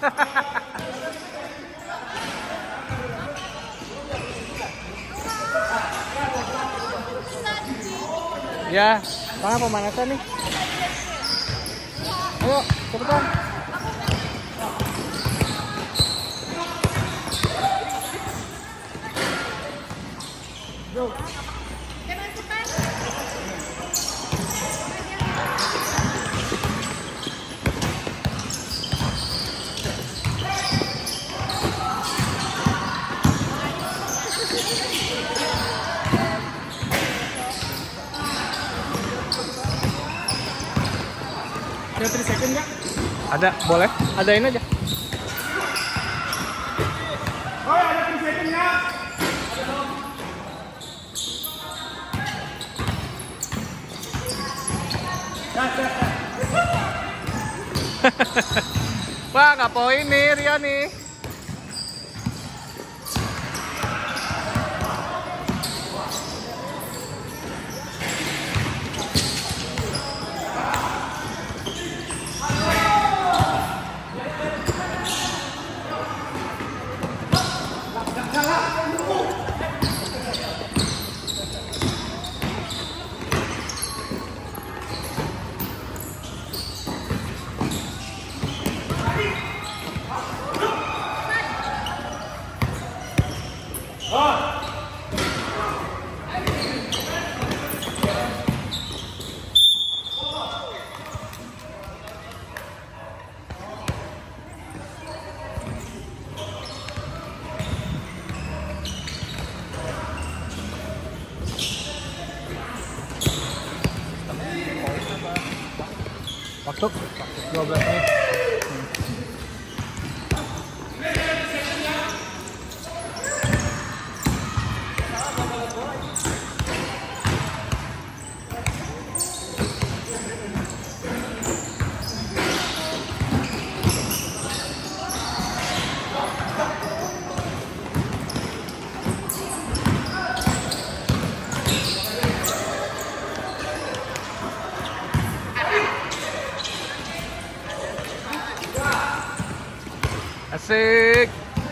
Ya, mana pemanasan nih? Ayo, cepetan. Go. Ada 3 second nggak? Ada, boleh. Adain aja. Oh, ada 3 second nggak? Wah, nggak poin nih, Ria nih. Waktu 12 menit. Asik.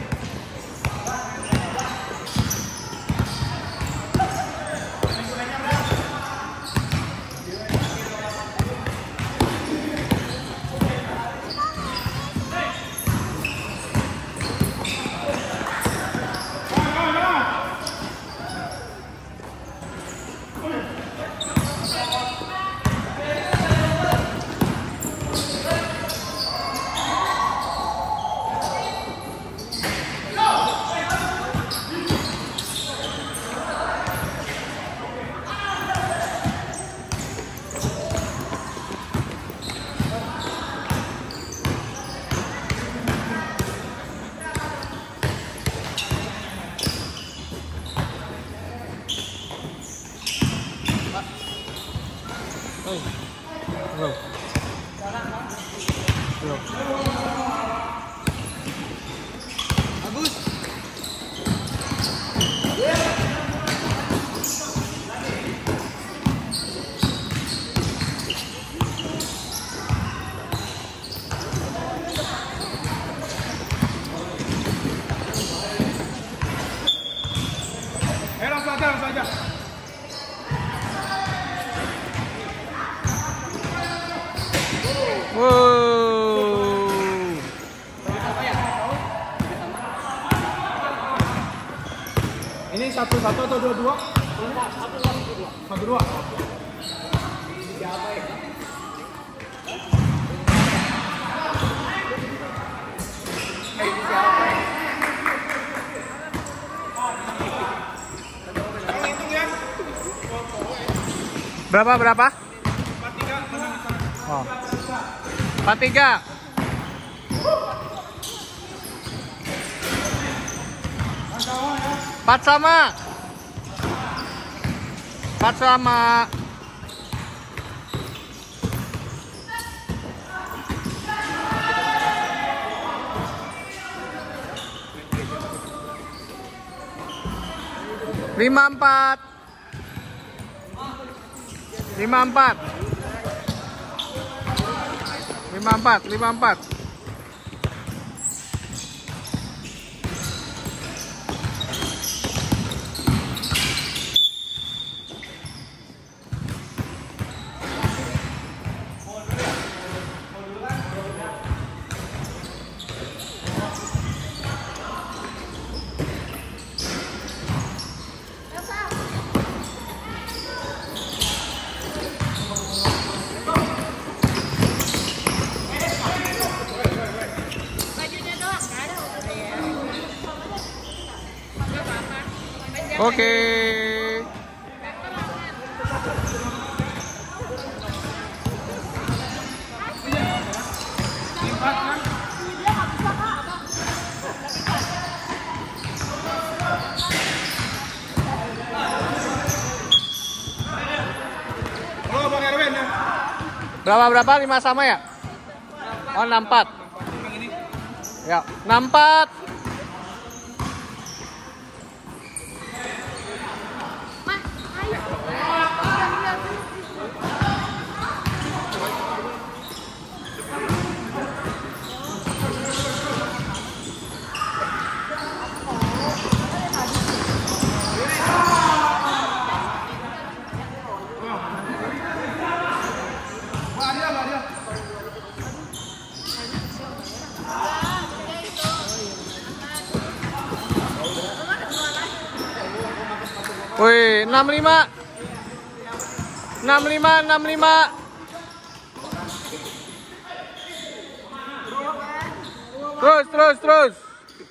Bro. Bagus. Langsung aja. Wow. Ini 1-1 atau 2-2? 1-2. Siapa ya? Berapa? 4-3. Oh. 4-3. 4 sama. 4 sama. Lima empat. 5-4. Oke. Oh, Bang Erwin ya. Berapa? 5 sama ya? Oh, 64. Ya, 64. Wih, 65. 65. Terus.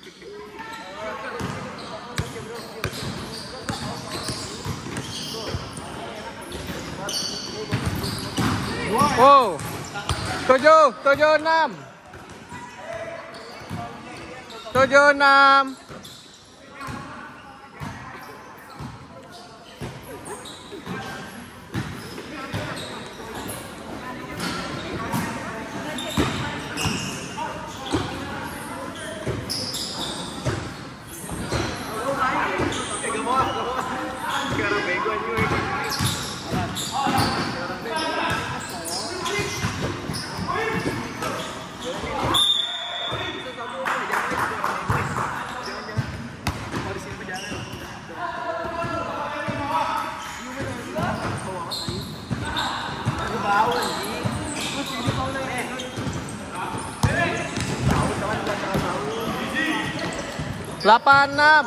Oh. 76. 86.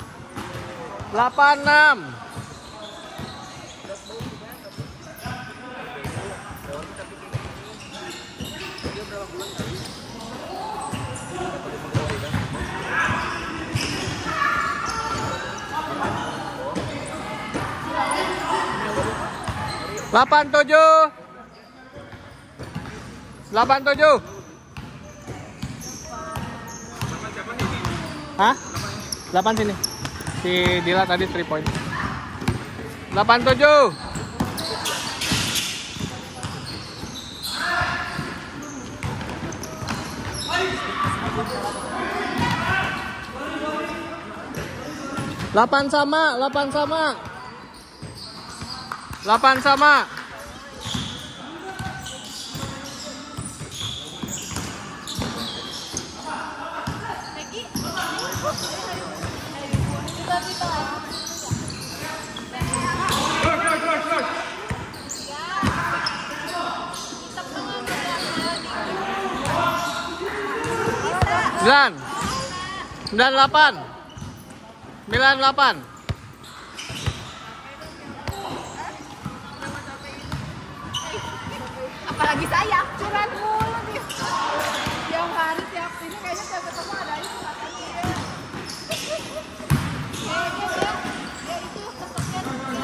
87. Hah? 8 sini. Si Dila tadi 3 point. 87. Delapan sama. Sembilan 98. Apalagi saya curhat mulu nih. Yang hari tiap ini kayaknya tiap ketemu ada itu katanya. Ya itu kesekian.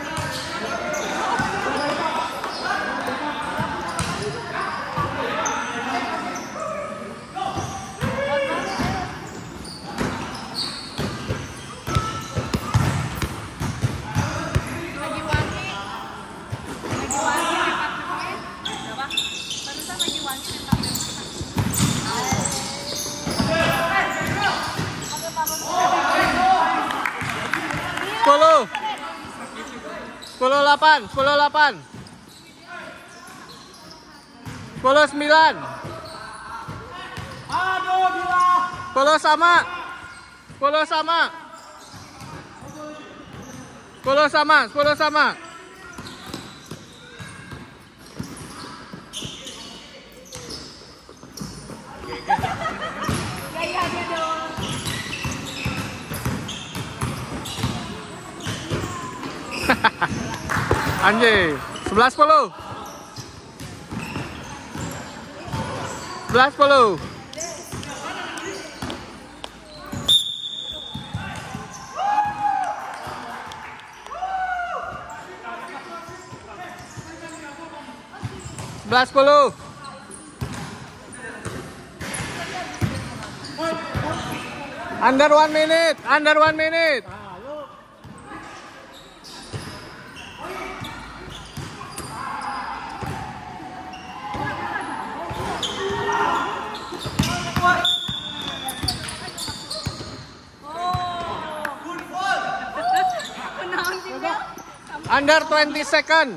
Sepuluh 8. 9. Aduh, gila. 10 sama. 10 sama. Gaya dia dong. Anjir. 11-10. 11-10. 11-10. Under 1 minute. Under 1 minute. Under 20 second.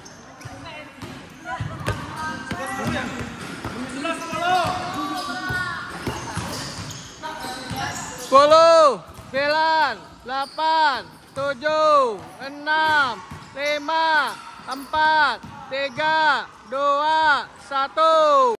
10, 9, 8, 7, 6, 5, 4, 3, 2, 1.